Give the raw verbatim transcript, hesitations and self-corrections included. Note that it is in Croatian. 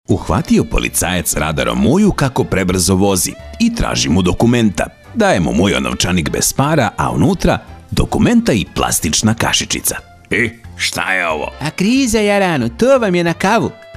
Uhvatio policajac radarom Muju kako prebrzo vozi i traži mu dokumenta. Daje mu Mujo novčanik bez para, a unutra dokumenta i plastična kašičica. E, šta je ovo? A kriza, Jaranu, to vam je na kavu.